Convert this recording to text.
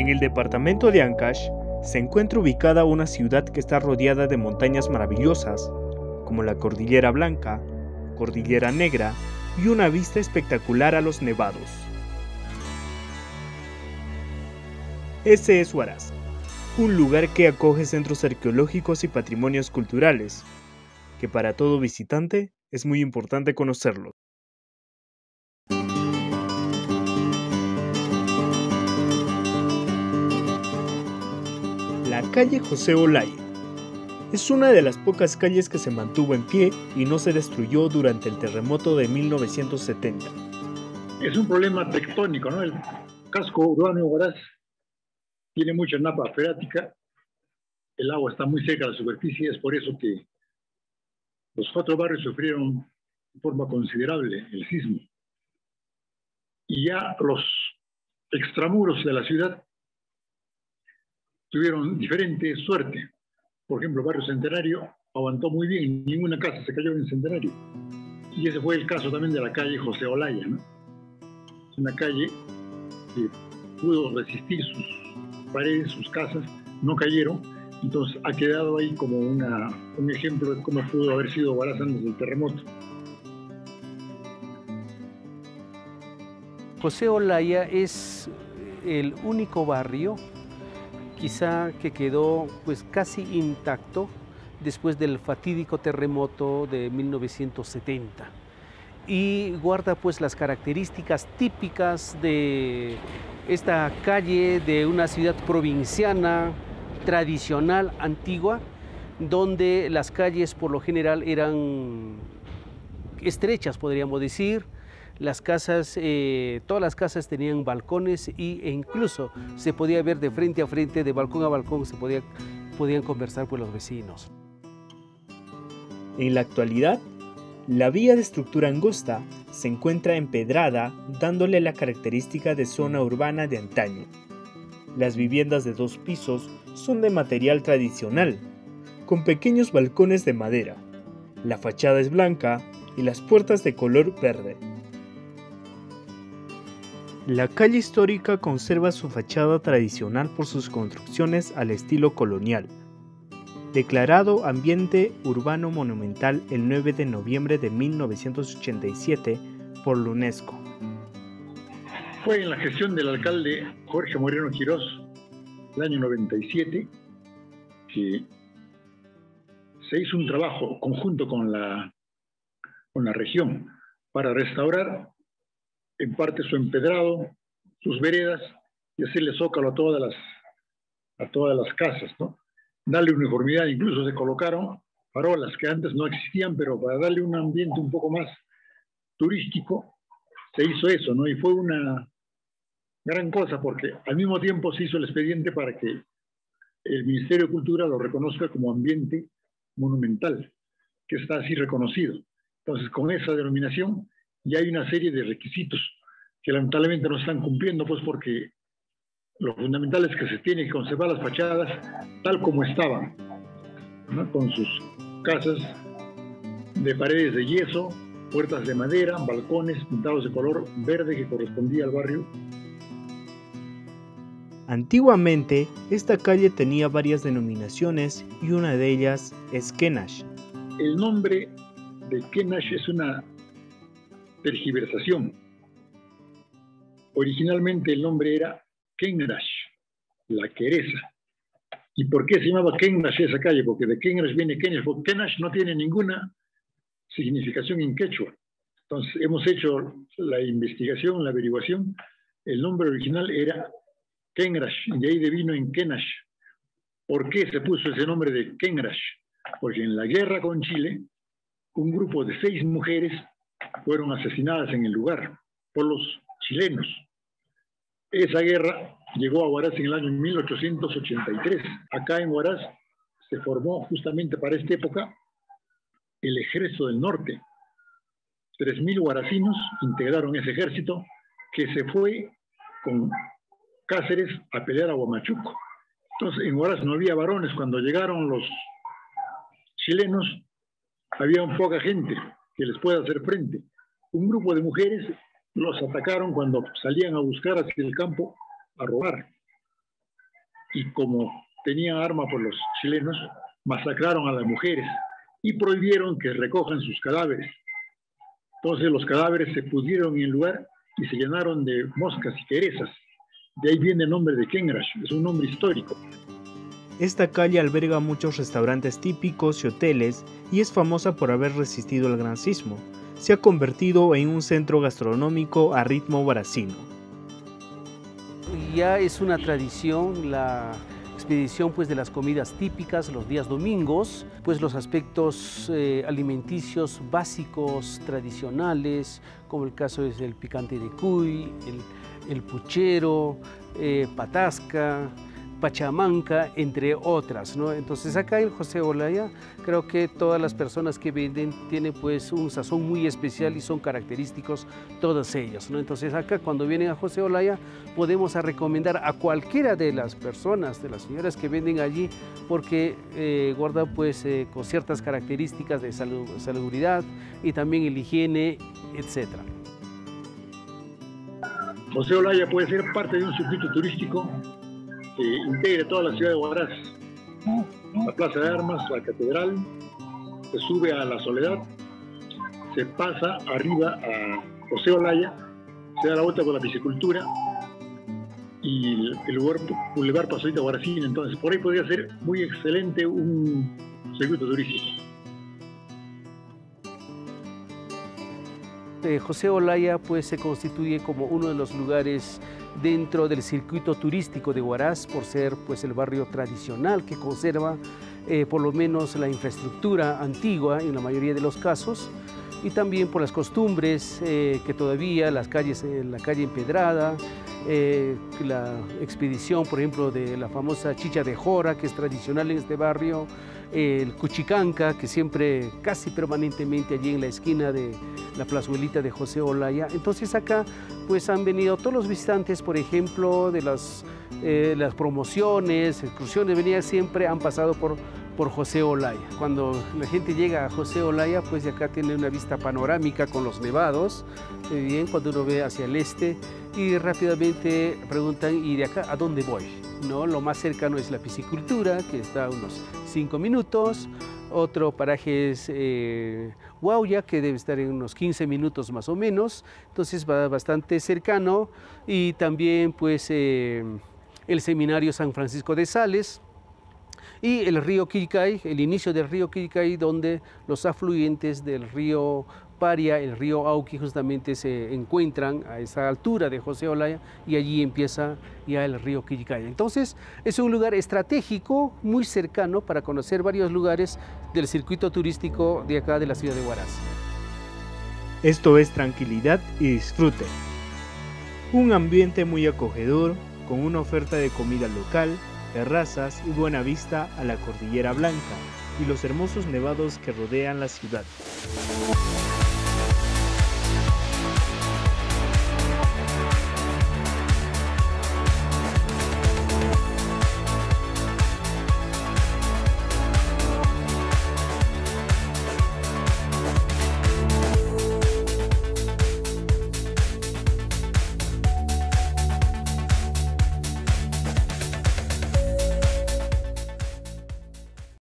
En el departamento de Ancash se encuentra ubicada una ciudad que está rodeada de montañas maravillosas, como la Cordillera Blanca, Cordillera Negra y una vista espectacular a los nevados. Ese es Huaraz, un lugar que acoge centros arqueológicos y patrimonios culturales, que para todo visitante es muy importante conocerlo. La calle José Olaya es una de las pocas calles que se mantuvo en pie y no se destruyó durante el terremoto de 1970. Es un problema tectónico, ¿no? El casco urbano de Huaraz tiene mucha napa freática, el agua está muy cerca de la superficie, es por eso que los 4 barrios sufrieron de forma considerable el sismo. Y ya los extramuros de la ciudad tuvieron diferente suerte. Por ejemplo, el barrio Centenario aguantó muy bien, ninguna casa se cayó en Centenario. Y ese fue el caso también de la calle José Olaya, ¿no? Es una calle que pudo resistir sus paredes, sus casas, no cayeron. Entonces ha quedado ahí como un ejemplo de cómo pudo haber sido Huaraz antes del terremoto. José Olaya es el único barrio quizá que quedó pues casi intacto después del fatídico terremoto de 1970 y guarda pues las características típicas de esta calle de una ciudad provinciana, tradicional, antigua, donde las calles por lo general eran estrechas, podríamos decir. Las casas, todas las casas tenían balcones e incluso se podía ver de frente a frente, de balcón a balcón, podían conversar con los vecinos. En la actualidad, la vía de estructura angosta se encuentra empedrada, dándole la característica de zona urbana de antaño. Las viviendas de 2 pisos son de material tradicional, con pequeños balcones de madera. La fachada es blanca y las puertas de color verde. La calle histórica conserva su fachada tradicional por sus construcciones al estilo colonial. Declarado Ambiente Urbano Monumental el 9 de noviembre de 1987 por la UNESCO. Fue en la gestión del alcalde Jorge Moreno Quirós, el año 97, que se hizo un trabajo conjunto con la región para restaurar en parte su empedrado, sus veredas y hacerle zócalo a todas las casas, ¿no? Darle uniformidad, incluso se colocaron farolas que antes no existían, pero para darle un ambiente un poco más turístico se hizo eso, ¿no? Y fue una gran cosa porque al mismo tiempo se hizo el expediente para que el Ministerio de Cultura lo reconozca como ambiente monumental, que está así reconocido. Entonces, con esa denominación ya hay una serie de requisitos que lamentablemente no están cumpliendo, pues porque lo fundamental es que se tiene que conservar las fachadas tal como estaban, ¿no? Con sus casas de paredes de yeso, puertas de madera, balcones pintados de color verde que correspondía al barrio. Antiguamente, esta calle tenía varias denominaciones y una de ellas es Kenash. El nombre de Kenash es una tergiversación. Originalmente el nombre era Kenrash, la Queresa. ¿Y por qué se llamaba Kenrash esa calle? Porque de Kenrash viene Kenash, porque Kenash no tiene ninguna significación en quechua. Entonces hemos hecho la investigación, la averiguación. El nombre original era Kenrash, y de ahí devino en Kenash. ¿Por qué se puso ese nombre de Kenrash? Porque en la guerra con Chile, un grupo de 6 mujeres fueron asesinadas en el lugar por los chilenos. Esa guerra llegó a Huaraz en el año 1883. Acá en Huaraz se formó justamente para esta época el Ejército del Norte. 3.000 huaracinos integraron ese ejército que se fue con Cáceres a pelear a Huamachuco. Entonces en Huaraz no había varones. Cuando llegaron los chilenos había poca gente que les pueda hacer frente. Un grupo de mujeres los atacaron cuando salían a buscar hacia el campo a robar. y como tenían arma por los chilenos, masacraron a las mujeres y prohibieron que recojan sus cadáveres. Entonces los cadáveres se pudrieron en el lugar y se llenaron de moscas y querezas. De ahí viene el nombre de Kenrash, es un nombre histórico. Esta calle alberga muchos restaurantes típicos y hoteles y es famosa por haber resistido al gran sismo. Se ha convertido en un centro gastronómico a ritmo huaracino. Ya es una tradición la expedición pues, de las comidas típicas los días domingos, pues los aspectos alimenticios básicos, tradicionales, como el caso es el picante de cuy, el puchero, patasca, pachamanca, entre otras, ¿no? Entonces acá en José Olaya creo que todas las personas que venden tienen pues un sazón muy especial y son característicos todas ellas, ¿no? Entonces acá cuando vienen a José Olaya podemos recomendar a cualquiera de las personas, de las señoras que venden allí, porque guarda pues con ciertas características de salubridad y también el higiene, etc. José Olaya puede ser parte de un circuito turístico que integre toda la ciudad de Huaraz. La Plaza de Armas, la Catedral, se sube a La Soledad, se pasa arriba a José Olaya, se da la vuelta por la piscicultura y el Boulevard Pasodita Guaracín. Entonces, por ahí podría ser muy excelente un circuito turístico. José Olaya pues, se constituye como uno de los lugares dentro del circuito turístico de Huaraz por ser pues, el barrio tradicional que conserva por lo menos la infraestructura antigua en la mayoría de los casos y también por las costumbres que todavía las calles, la calle empedrada, la expedición por ejemplo de la famosa chicha de jora que es tradicional en este barrio, el cuchicanca que siempre casi permanentemente allí en la esquina de la plazuelita de José Olaya. Entonces acá pues han venido todos los visitantes, por ejemplo, de las promociones, excursiones, siempre han pasado por José Olaya. Cuando la gente llega a José Olaya, pues de acá tiene una vista panorámica con los nevados, bien, cuando uno ve hacia el este, y rápidamente preguntan, ¿y de acá a dónde voy? ¿No? Lo más cercano es la piscicultura, que está a unos 5 minutos, otro paraje es Huauya, que debe estar en unos 15 minutos más o menos, entonces va bastante cercano, y también pues el Seminario San Francisco de Sales, y el río Quilcay, el inicio del río Quilcay, donde los afluentes del río Paria, el río Auqui, justamente se encuentran a esa altura de José Olaya y allí empieza ya el río Quilcay. Entonces es un lugar estratégico, muy cercano para conocer varios lugares del circuito turístico de acá de la ciudad de Huaraz. Esto es tranquilidad y disfrute. Un ambiente muy acogedor, con una oferta de comida local, terrazas y buena vista a la Cordillera Blanca y los hermosos nevados que rodean la ciudad.